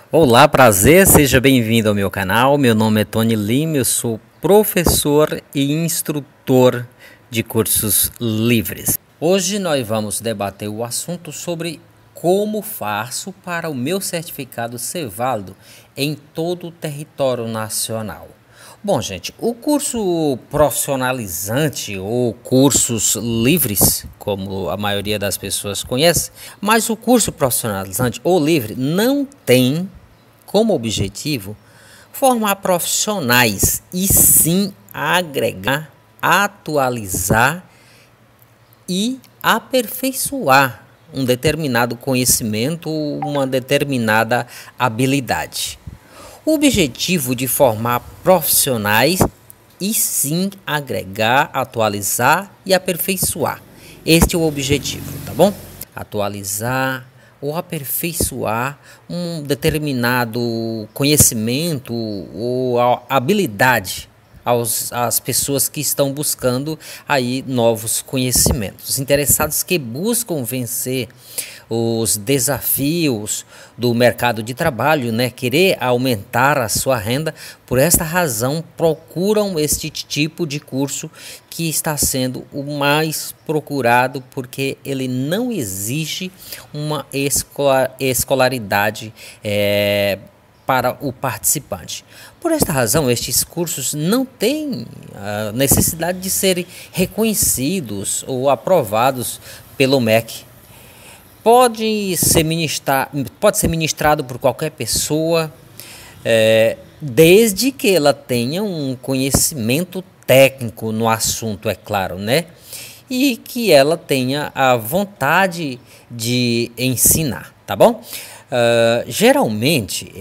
Olá, prazer, seja bem-vindo ao meu canal. Meu nome é Tony Lima, eu sou professor e instrutor de cursos livres. Hoje nós vamos debater o assunto sobre como faço para o meu certificado ser válido em todo o território nacional. Bom, gente, o curso profissionalizante ou cursos livres, como a maioria das pessoas conhece, mas o curso profissionalizante ou livre não tem como objetivo formar profissionais e sim agregar, atualizar e aperfeiçoar um determinado conhecimento, uma determinada habilidade. O objetivo de formar profissionais e sim agregar, atualizar e aperfeiçoar. Este é o objetivo, tá bom? Atualizar ou aperfeiçoar um determinado conhecimento ou habilidade às pessoas que estão buscando aí novos conhecimentos, interessados que buscam vencer os desafios do mercado de trabalho, né? Querer aumentar a sua renda. Por esta razão, procuram este tipo de curso que está sendo o mais procurado, porque ele não exige uma escolaridade para o participante. Por esta razão, estes cursos não têm a necessidade de serem reconhecidos ou aprovados pelo MEC. Pode ser ministrado por qualquer pessoa, desde que ela tenha um conhecimento técnico no assunto, é claro, né? E que ela tenha a vontade de ensinar, tá bom? Geralmente,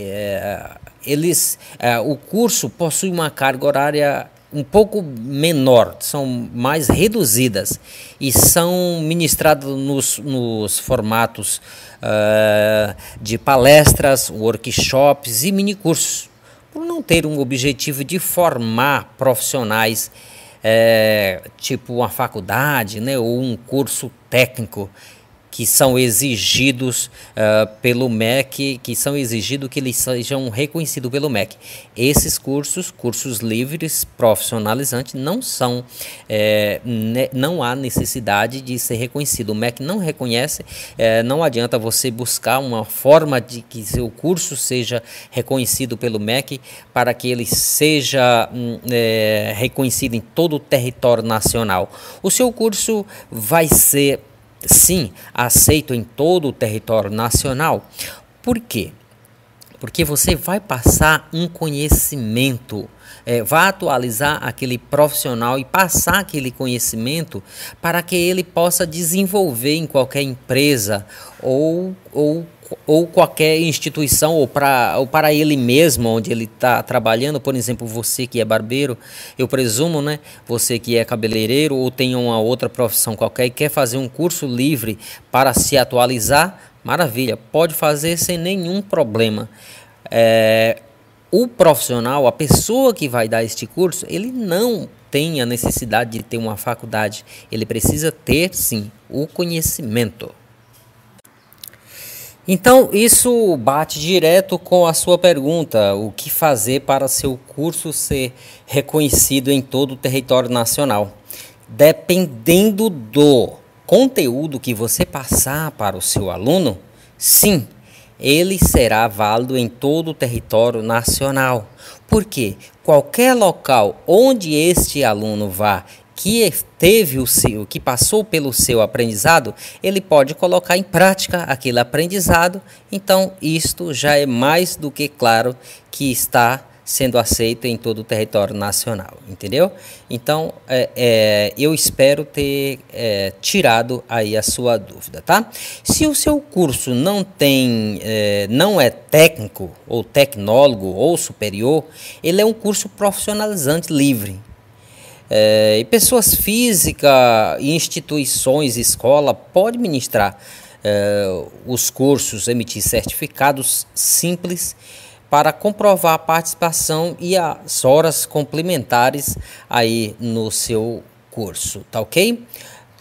o curso possui uma carga horária um pouco menor, são mais reduzidas e são ministrados nos formatos de palestras, workshops e minicursos, por não ter um objetivo de formar profissionais tipo uma faculdade, né, ou um curso técnico que são exigidos pelo MEC, que são exigidos que eles sejam reconhecidos pelo MEC. Esses cursos livres, profissionalizantes, não são, não há necessidade de ser reconhecido. O MEC não reconhece, não adianta você buscar uma forma de que seu curso seja reconhecido pelo MEC para que ele seja reconhecido em todo o território nacional. O seu curso vai ser sim, aceito em todo o território nacional. Por quê? Porque você vai passar um conhecimento, vai atualizar aquele profissional e passar aquele conhecimento para que ele possa desenvolver em qualquer empresa ou qualquer instituição, ou para ele mesmo, onde ele está trabalhando. Por exemplo, você que é barbeiro, eu presumo, né? Você que é cabeleireiro ou tem uma outra profissão qualquer e quer fazer um curso livre para se atualizar, maravilha, pode fazer sem nenhum problema. O profissional, a pessoa que vai dar este curso, ele não tem a necessidade de ter uma faculdade, ele precisa ter sim o conhecimento. Então, isso bate direto com a sua pergunta: o que fazer para seu curso ser reconhecido em todo o território nacional? Dependendo do conteúdo que você passar para o seu aluno, sim, ele será válido em todo o território nacional. Por quê? Qualquer local onde este aluno vá, que passou pelo seu aprendizado, ele pode colocar em prática aquele aprendizado. Então, isto já é mais do que claro que está sendo aceito em todo o território nacional, entendeu? Então, eu espero ter tirado aí a sua dúvida, tá? Se o seu curso não é técnico, ou tecnólogo, ou superior, ele é um curso profissionalizante livre. E pessoas físicas, instituições, escola, pode ministrar os cursos, emitir certificados simples para comprovar a participação e as horas complementares aí no seu curso, tá ok?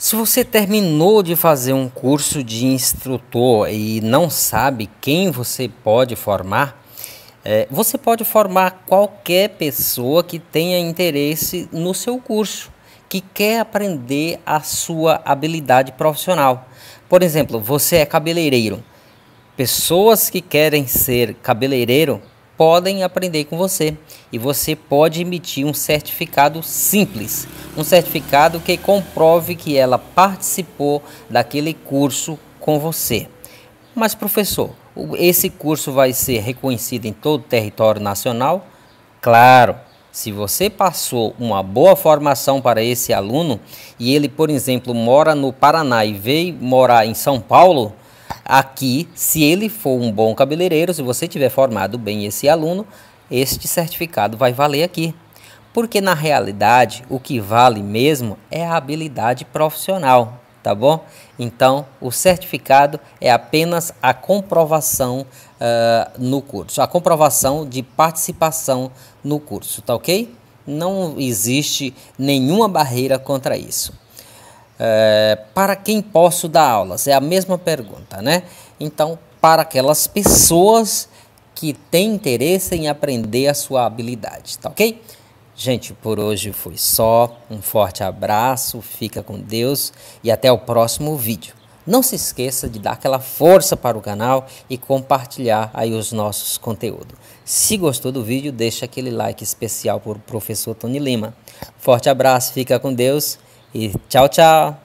Se você terminou de fazer um curso de instrutor e não sabe quem você pode formar, você pode formar qualquer pessoa que tenha interesse no seu curso, que quer aprender a sua habilidade profissional. Por exemplo, você é cabeleireiro. Pessoas que querem ser cabeleireiro podem aprender com você e você pode emitir um certificado simples, um certificado que comprove que ela participou daquele curso com você. Mas professor, esse curso vai ser reconhecido em todo o território nacional? Claro, se você passou uma boa formação para esse aluno e ele, por exemplo, mora no Paraná e veio morar em São Paulo, aqui, se ele for um bom cabeleireiro, se você tiver formado bem esse aluno, este certificado vai valer aqui. Porque na realidade, o que vale mesmo é a habilidade profissional, tá bom? Então, o certificado é apenas a comprovação no curso, a comprovação de participação no curso, tá ok? Não existe nenhuma barreira contra isso. Para quem posso dar aulas? É a mesma pergunta, né? Então, para aquelas pessoas que têm interesse em aprender a sua habilidade, tá ok? Gente, por hoje foi só. Um forte abraço, fica com Deus e até o próximo vídeo. Não se esqueça de dar aquela força para o canal e compartilhar aí os nossos conteúdos. Se gostou do vídeo, deixa aquele like especial para o professor Tony Lima. Forte abraço, fica com Deus. E tchau, tchau!